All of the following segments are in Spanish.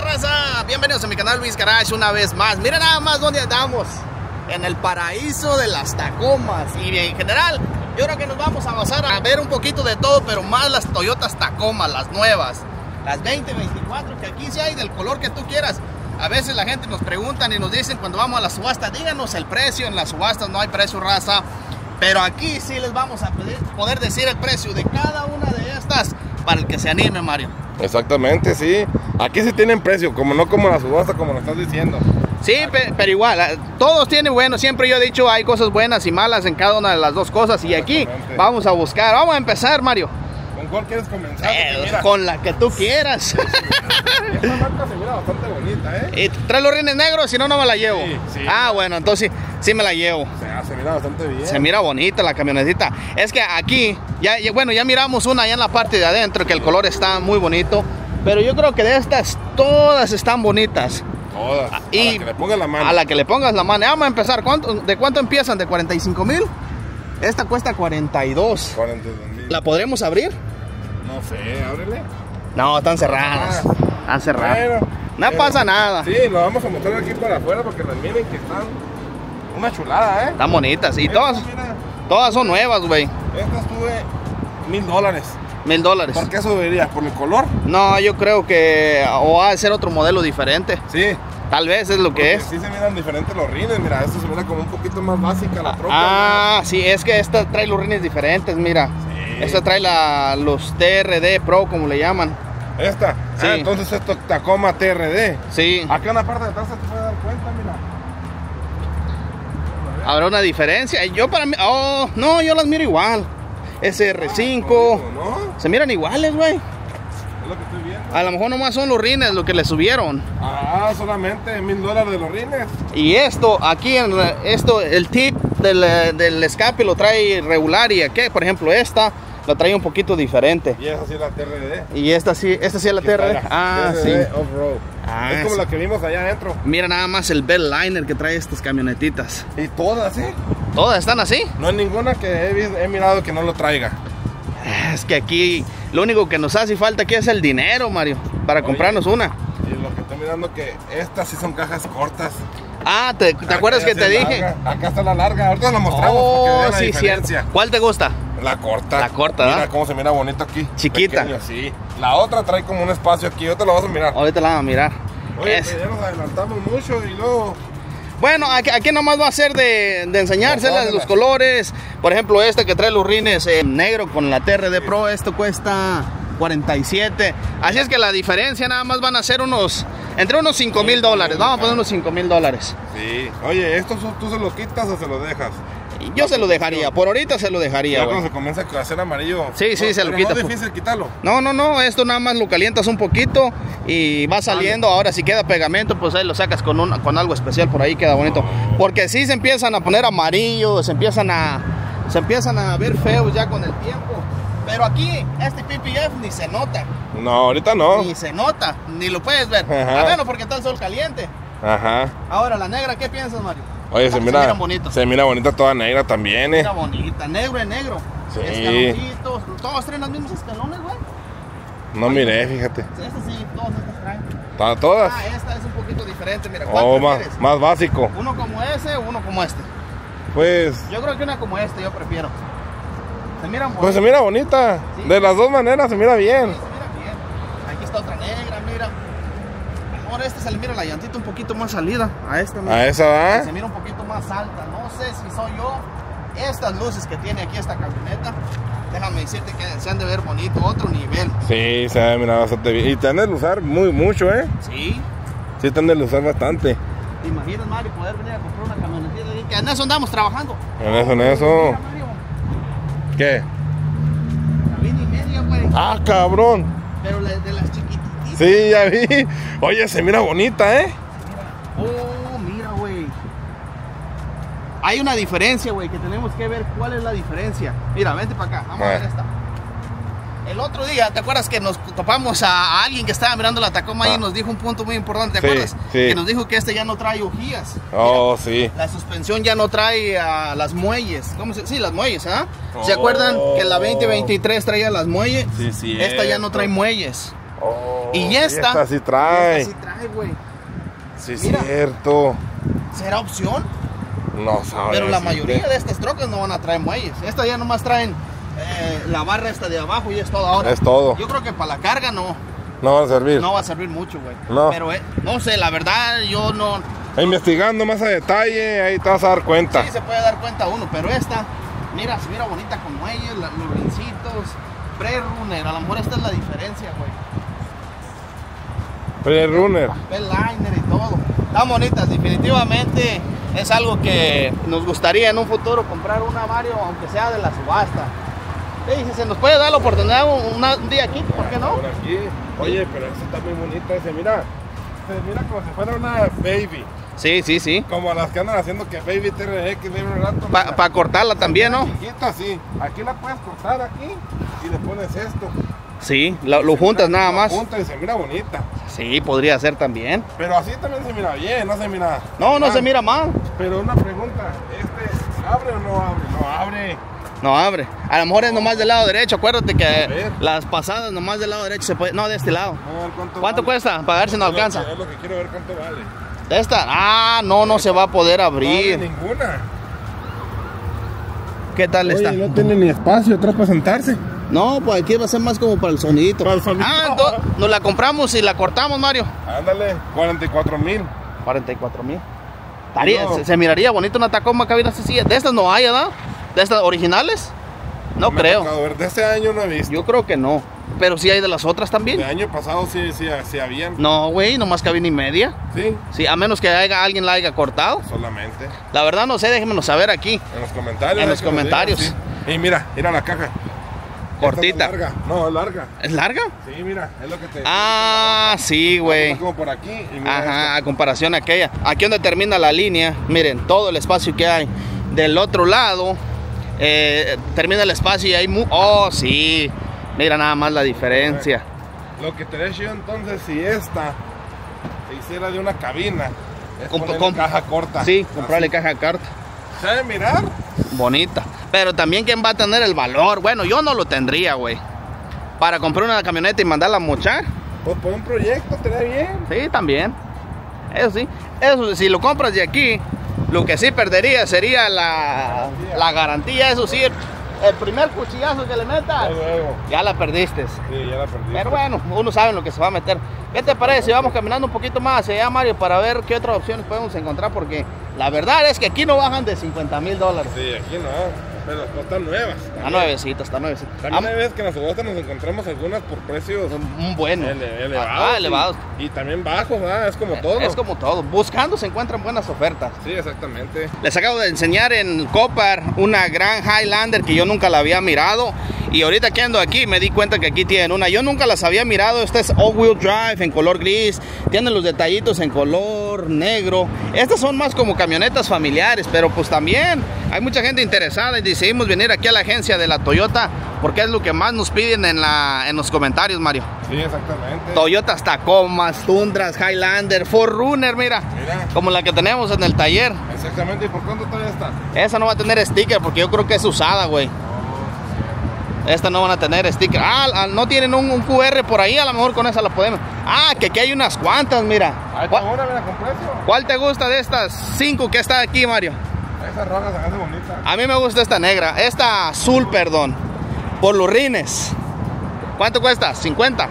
raza? Bienvenidos a mi canal Luis Garage una vez más. Miren nada más dónde andamos. En el paraíso de las Tacomas. Y en general, yo creo que nos vamos a pasar a ver un poquito de todo, pero más las Toyotas Tacoma, las nuevas. Las 2024, que aquí sí hay del color que tú quieras. A veces la gente nos preguntan y nos dicen cuando vamos a la subasta, díganos el precio. En las subastas no hay precio, raza. Pero aquí sí les vamos a poder decir el precio de cada una de estas para el que se anime, Mario. Exactamente, sí. Aquí sí tienen precio, como no como la subasta, como lo estás diciendo. Sí, pero igual, todos tienen bueno. Siempre yo he dicho, hay cosas buenas y malas en cada una de las dos cosas. Y aquí vamos a buscar, vamos a empezar, Mario. ¿Con cuál quieres comenzar? Con la que tú quieras. Esta marca se mira bastante bonita, ¿eh? ¿Trae los rines negros? Si no, no me la llevo. Sí, sí. Ah, bueno, entonces sí me la llevo. Se mira bastante bien. Se mira bonita la camionetita. Es que aquí, ya miramos una allá en la parte de adentro, que el color está muy bonito. Pero yo creo que de estas, todas están bonitas. Todas. Y a la que le pongas la mano. A la que le pongas la mano. Vamos a empezar. ¿De cuánto empiezan? ¿De 45,000? Esta cuesta 42. 42,000. ¿La podremos abrir? No sé, ábrele. No, están cerradas. Están cerradas. Bueno, no pasa nada. Sí, lo vamos a mostrar aquí para afuera porque las miren que están una chulada, ¿eh? Están bonitas. Y Estas, todas son nuevas, güey. Estas tuve $1,000. $1,000. ¿Por qué subiría? ¿Por el color? No, yo creo que o va a ser otro modelo diferente. Sí. Tal vez es lo que es. Sí se miran diferentes los rines, mira, esta se mira como un poquito más básica la troca. Ah, sí, es que esta trae los rines diferentes, mira. Sí. Esta trae los TRD Pro, como le llaman. ¿Esta? Sí. Ah, entonces esto Tacoma TRD. Sí. Acá en la parte de atrás se te puede dar cuenta, mira. ¿Habrá una diferencia? Yo para mí, no, yo las miro igual. SR5, ¿no? Se miran iguales, güey. Es lo que estoy viendo. A lo mejor nomás son los rines lo que le subieron. Ah, solamente $1,000 de los rines. Y esto, aquí, el tip del escape lo trae regular. Y aquí, por ejemplo, esta la trae un poquito diferente. Y esa sí es la TRD. Y esta sí es la TRD. Ah, TRD sí. Off-road. Es como la que vimos allá adentro. Mira nada más el belt liner que trae estas camionetitas. Y todas, ¿eh? ¿Todas están así? No hay ninguna que he mirado que no lo traiga. Es que aquí lo único que nos hace falta aquí es el dinero, Mario, para comprarnos una. Y lo que estoy mirando que estas sí son cajas cortas. Ah, ¿te acuerdas que te dije? Acá está la larga, ahorita la mostramos porque sí, cierto. ¿Cuál te gusta? La corta. La corta, mira ¿verdad? cómo se mira bonito aquí. Chiquita. Pequeño, sí. La otra trae como un espacio aquí, ahorita la vas a mirar. Ahorita la vamos a mirar. Oye, ya nos adelantamos mucho y luego... Bueno, aquí nomás va a ser de enseñárselas los colores. Por ejemplo, este que trae los rines negro con la TRD Pro, esto cuesta 47. Así es que la diferencia nada más van a ser entre unos $5,000. Vamos a poner unos $5,000. Sí. Oye, ¿esto tú se lo quitas o se lo dejas? Yo se lo dejaría, por ahorita se lo dejaría. Ya cuando se comienza a hacer amarillo. Sí, se lo quita. No es difícil quitarlo. No, esto nada más lo calientas un poquito y va saliendo. Ahora si queda pegamento, pues ahí lo sacas con algo especial, por ahí queda bonito. Porque si se empiezan a poner amarillos, se empiezan a ver feos ya con el tiempo. Pero aquí, este PPF ni se nota. No, ahorita no. Ni se nota, ni lo puedes ver. Ajá. A menos porque está el sol caliente. Ajá. Ahora, la negra, ¿qué piensas, Mario? Oye, se mira bonita toda negra también, Mira bonita, negro en negro. Sí. Escaloncitos, todos traen los mismos escalones, güey. No miré, fíjate. Estas sí, todas estas traen. ¿Todas? Ah, esta es un poquito diferente, mira. ¿Cuál prefieres? más básico. ¿Uno como ese o uno como este? Pues... Yo creo que una como este yo prefiero. Se mira bonita. Pues se mira bonita. ¿Sí? De las dos maneras se mira bien. Sí, se mira bien. Aquí está otra negra, mira. Ahora esta se le mira la llantita un poquito más salida. A esta, mira. A esa, ¿va? Se mira un poquito más alta. No sé si soy yo. Estas luces que tiene aquí esta camioneta, déjame decirte que se han de ver bonito, otro nivel. Sí, se ha de mirar bastante bien. Y te han de luzar mucho, ¿eh? Sí. Sí, te han de luzar bastante. ¿Te imaginas, Mario, poder venir a comprar una camionetita? Que en eso andamos trabajando. En eso. Mira, Mario, ¿Qué? cabina y media, güey. Ah, cabrón. Pero de las chiquititas. Sí, ya vi. Oye, se mira bonita, ¿eh? Mira, güey. Hay una diferencia, güey, que tenemos que ver cuál es la diferencia. Mira, vente para acá, vamos a ver esta. El otro día, ¿te acuerdas que nos topamos a alguien que estaba mirando la Tacoma y nos dijo un punto muy importante? ¿Te acuerdas? Sí. Que nos dijo que este ya no trae bujías. Oh, Mira, sí. la suspensión ya no trae las muelles. Sí, las muelles, ¿ah? ¿Se acuerdan que la 2023 traía las muelles? Sí. Esta ya no trae muelles. Oh, y esta sí trae. Esta sí trae, güey. Sí, Mira. cierto. ¿Será opción? No sabes. Pero la mayoría de estas trocas no van a traer muelles. Estas ya nomás traen la barra esta de abajo y es todo ahora. Es todo. Yo creo que para la carga no va a servir. va a servir mucho, güey. No. Pero no sé, la verdad yo no... Investigando más a detalle, ahí te vas a dar cuenta. Sí se puede dar cuenta uno, pero esta, mira, se mira bonita con muelles, los rincitos, pre-runner, a lo mejor esta es la diferencia, güey. Pre-runner. Papel liner y todo. Están bonitas, definitivamente es algo que nos gustaría en un futuro comprar una, Mario, aunque sea de la subasta. Sí, si se nos puede dar la oportunidad un día aquí, ¿por qué no? Por aquí. Oye, pero esta está muy bonita, se mira como si fuera una baby. Sí, sí, sí. Como las que andan haciendo que baby TRX, baby rato. Para cortarla también, ¿no? Chiquita, sí. Aquí la puedes cortar aquí y le pones esto. Sí, lo juntas nada más. Juntas y se mira bonita. Sí, podría ser también. Pero así también se mira bien, no se mira. No se mira mal. Pero una pregunta, ¿abre o no abre? No abre. No abre. A lo mejor es nomás del lado derecho. Acuérdate que ver. las pasadas nomás del lado derecho se puede. No, de este lado. A ver, ¿cuánto ¿Cuánto vale? cuesta? Pagar si no alcanza. Es lo que quiero ver cuánto vale. ¿De esta? Ah, no se va a poder No abre abrir. ninguna. ¿Qué tal está? No tiene ni espacio atrás para sentarse. No, pues aquí va a ser más como para el sonidito. Para el sonido. Ah, nos la compramos y la cortamos, Mario. Ándale, 44,000. 44,000. No. Se miraría bonito una Tacoma cabina así. De estas no hay, ¿verdad? ¿De estas originales? No Me ha creo. tocado ver. De este año no he visto. Yo creo que no. Pero sí hay de las otras De también. año pasado sí habían. No, güey, nomás cabina y media. Sí, Sí, a menos que alguien la haya cortado. solamente. La verdad no sé, déjenmelo saber aquí. En los comentarios. En los que nos comentarios. digan, sí. Y mira la caja. Cortita. Esta no es larga. No, es larga. ¿Es larga? Sí, mira, es lo que te. Ah, sí, güey. Como por aquí. Y mira Ajá, a comparación a aquella. Aquí donde termina la línea, miren, todo el espacio que hay. Del otro lado, termina el espacio y hay... Oh, sí. Mira nada más la diferencia. Lo que te decía entonces, si esta se hiciera de una cabina, es ponerle caja corta. Sí, comprarle caja corta. ¿Sabe mirar? Bonita. Pero también, ¿quién va a tener el valor? Bueno, yo no lo tendría, güey. Para comprar una camioneta y mandarla a mochar. Pues por un proyecto, te da bien. Sí, también. Eso sí. Eso, si lo compras de aquí, lo que sí perdería sería la garantía. Eso sí, el primer cuchillazo que le metas, Luego. ya la perdiste. Sí, ya la perdí. Pero bueno, uno sabe en lo que se va a meter. ¿Qué te parece si vamos caminando un poquito más hacia allá, Mario, para ver qué otras opciones podemos encontrar? Porque la verdad es que aquí no bajan de $50,000. Sí, aquí no. Pero no están nuevas. Está nuevecita, está nuevecita. También hay veces que en la subasta nos encontramos algunas por precios Bueno. elevados. Elevados. Y también bajos, ¿verdad? Es como todo. Es como todo. Buscando se encuentran buenas ofertas. Sí, exactamente. Les acabo de enseñar en Copar una gran Highlander que yo nunca la había mirado. Y ahorita que ando aquí me di cuenta que aquí tienen una. Yo nunca las había mirado. Esta es all-wheel drive en color gris. Tienen los detallitos en color negro. Estas son más como camionetas familiares. Pero pues también hay mucha gente interesada. Y decidimos venir aquí a la agencia de la Toyota. Porque es lo que más nos piden en los comentarios, Mario. Sí, exactamente. Toyotas Tacomas, Tundras, Highlander, 4Runner, mira. Como la que tenemos en el taller. Exactamente. ¿Y por cuánto todavía está? Esa no va a tener sticker porque yo creo que es usada, güey. Esta no van a tener sticker. Ah, no tienen un QR por ahí, a lo mejor con esa la podemos. Ah, que aquí hay unas cuantas, mira. Ahí está una, mira, con precio. ¿Cuál te gusta de estas 5 que está aquí, Mario? Esa roja se hace bonita. A mí me gusta esta negra, esta azul, perdón. Por los rines. ¿Cuánto cuesta? 50.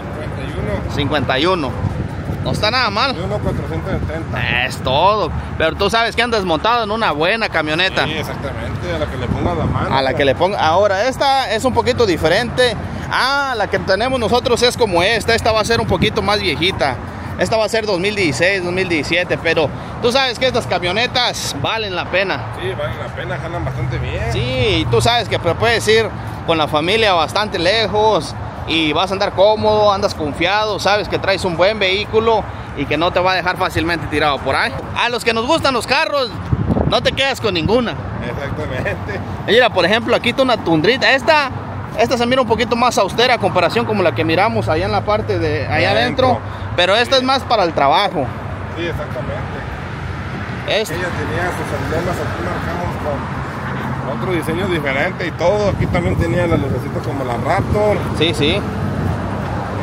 51. No está nada mal. Y uno 470. Es todo. Pero tú sabes que andas montado en una buena camioneta. Sí, exactamente. A la que le pongas la mano. A la que le ponga. Ahora, esta es un poquito diferente. Ah, la que tenemos nosotros es como esta. Esta va a ser un poquito más viejita. Esta va a ser 2016, 2017. Pero tú sabes que estas camionetas valen la pena. Sí, valen la pena, jalan bastante bien. Sí, y tú sabes que puedes ir con la familia bastante lejos. Y vas a andar cómodo, andas confiado, sabes que traes un buen vehículo y que no te va a dejar fácilmente tirado por ahí. A los que nos gustan los carros, no te quedas con ninguna. Exactamente. Mira, por ejemplo, aquí está una Tundrita. Esta se mira un poquito más austera a comparación como la que miramos allá en la parte de allá adentro. Pero esta es más para el trabajo. Sí, exactamente. Esta. Ella tenía sus emblemas aquí marcados con otro diseño diferente y todo. Aquí también tenía las lucecitas como la Raptor. Sí, sí.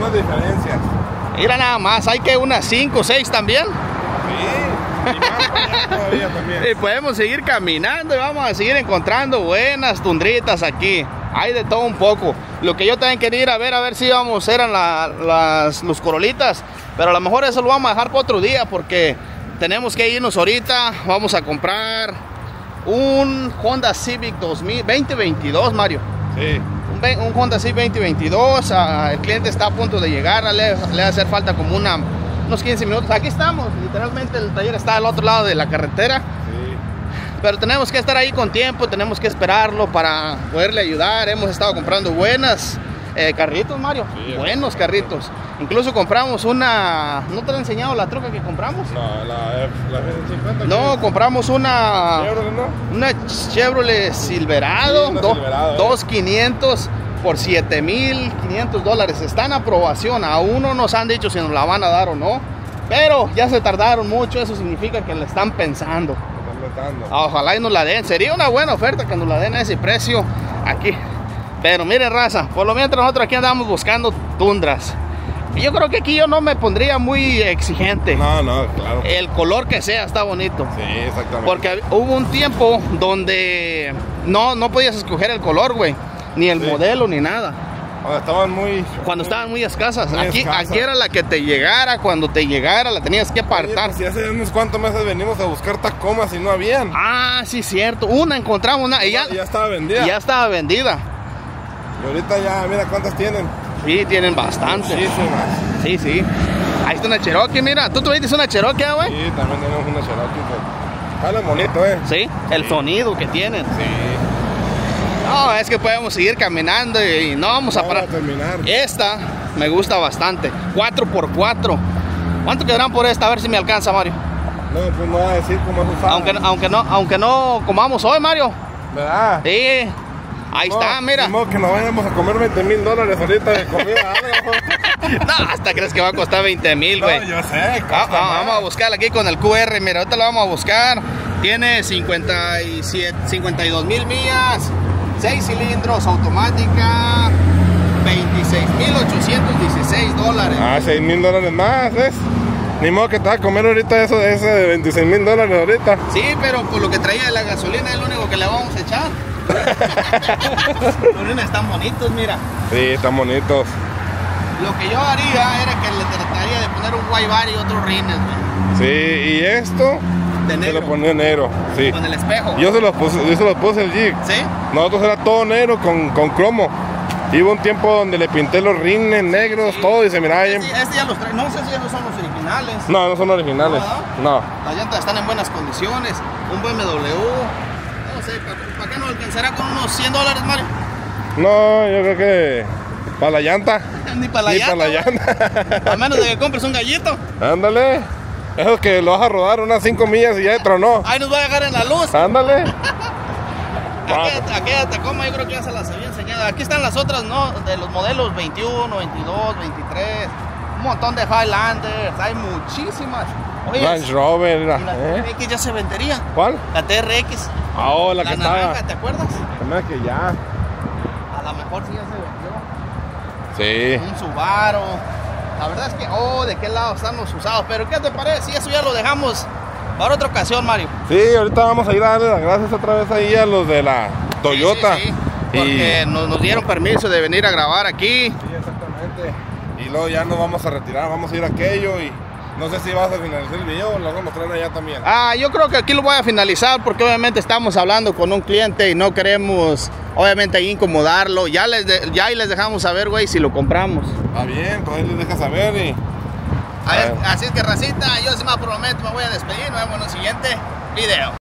unas diferencias. Mira nada más, hay que unas 5 o 6 también. Sí, y más para allá todavía también. Y podemos seguir caminando y vamos a seguir encontrando buenas tundritas aquí. Hay de todo un poco. Lo que yo también quería ir a ver si íbamos, eran los corolitas. Pero a lo mejor eso lo vamos a dejar para otro día porque tenemos que irnos ahorita. Vamos a comprar un Honda Civic 2022, Mario. Sí. Un Honda Civic 2022. El cliente está a punto de llegar. Le va a hacer falta como unos 15 minutos. Aquí estamos. Literalmente el taller está al otro lado de la carretera. Sí. Pero tenemos que estar ahí con tiempo. Tenemos que esperarlo para poderle ayudar. Hemos estado comprando buenas carritos, Mario. Sí, buenos carritos. Incluso compramos una... ¿No te he enseñado la troca que compramos? No, la F-150. No, compramos una... Chevrolet, ¿no? Una Chevrolet Silverado. Sí, Silverado 2,500 por $7,500. Está en aprobación. Aún no nos han dicho si nos la van a dar o no. Pero ya se tardaron mucho. Eso significa que le están pensando. Ojalá y nos la den. Sería una buena oferta que nos la den a ese precio aquí. Pero mire, raza, por lo mientras nosotros aquí andamos buscando tundras. Yo creo que aquí yo no me pondría muy exigente. No, claro. El color que sea está bonito. Sí, exactamente. Porque hubo un tiempo donde no podías escoger el color, güey. Ni el modelo, ni nada. Cuando estaban muy escasas. Aquí era la que te llegara. Cuando te llegara la tenías que apartar. Oye, pues si hace unos cuantos meses venimos a buscar Tacomas y no habían. Ah, sí, cierto. Encontramos una. Ya estaba vendida. Ya estaba vendida. Y ahorita ya, mira cuántas tienen. Sí, tienen bastante. Muchísimas. Sí. Ahí está una Cherokee, mira. ¿Tú tuviste una Cherokee, güey? Sí, también tenemos una Cherokee. Sale bonito, Sí, el sonido que tienen. Sí. No, es que podemos seguir caminando y no vamos a parar. Terminar. Esta me gusta bastante. 4x4. ¿Cuánto quedarán por esta? A ver si me alcanza, Mario. No, pues no voy a decir cómo es usada. Aunque no comamos hoy, Mario. ¿Verdad? Sí. Ahí está, mira. No, que nos vayamos a comer $20,000 ahorita de comida. No, hasta crees que va a costar 20,000, güey. No, yo sé. Vamos a buscarla aquí con el QR. Mira, ahorita lo vamos a buscar. Tiene 52,000 millas. 6 cilindros, automática. $26,816. Ah, $6,000 más, ¿ves? Ni modo que te vas a comer ahorita ese de $26,000 ahorita. Sí, pero por lo que traía la gasolina es lo único que le vamos a echar. Los rines están bonitos, mira. Sí, están bonitos. Lo que yo haría era que le trataría de poner un white bar y otros rines, güey. Sí, y esto de negro. se lo ponía negro, sí. Con el espejo. Yo se los puse el Jeep. ¿Sí? Nosotros era todo negro con cromo. Hubo un tiempo donde le pinté los rines negros, sí, todo, y se miraba bien. Este ya los trae. No sé si ya no son los originales. No, no son originales. No. Las llantas están en buenas condiciones. Un BMW. No sé, ¿para qué nos alcanzará con unos $100, Mario? No, yo creo que para la llanta. Ni para la llanta. A menos de que compres un gallito. Ándale. Eso que lo vas a rodar unas 5 millas y ya tronó. Ahí nos va a dejar en la luz. Ándale. Aquella Tacoma yo creo que ya se las había enseñado. Aquí están las otras, ¿no? De los modelos 21, 22, 23. Un montón de Highlanders. Hay muchísimas. Oye, Range Rover. Y la TRX ya se vendería. ¿Cuál? La TRX. Oh, la que naranja, estaba. ¿te acuerdas? Que ya. A lo mejor sí ya se vendió. Sí. Un Subaru. La verdad es que, ¿de qué lado están los usados? Pero ¿qué te parece? Si eso ya lo dejamos para otra ocasión, Mario. Sí, ahorita vamos a ir a darle las gracias otra vez ahí a los de la Toyota. Sí. Porque nos dieron permiso de venir a grabar aquí. Sí, exactamente. Y luego ya nos vamos a retirar, vamos a ir a aquello y no sé si vas a finalizar el video o lo vamos a mostrar allá también. Yo creo que aquí lo voy a finalizar porque obviamente estamos hablando con un cliente y no queremos obviamente ahí incomodarlo. Ya ahí les dejamos saber, güey, si lo compramos. Está bien, pues ahí les dejas saber y... Así es que, racita, yo sí me prometo, me voy a despedir. Nos vemos en el siguiente video.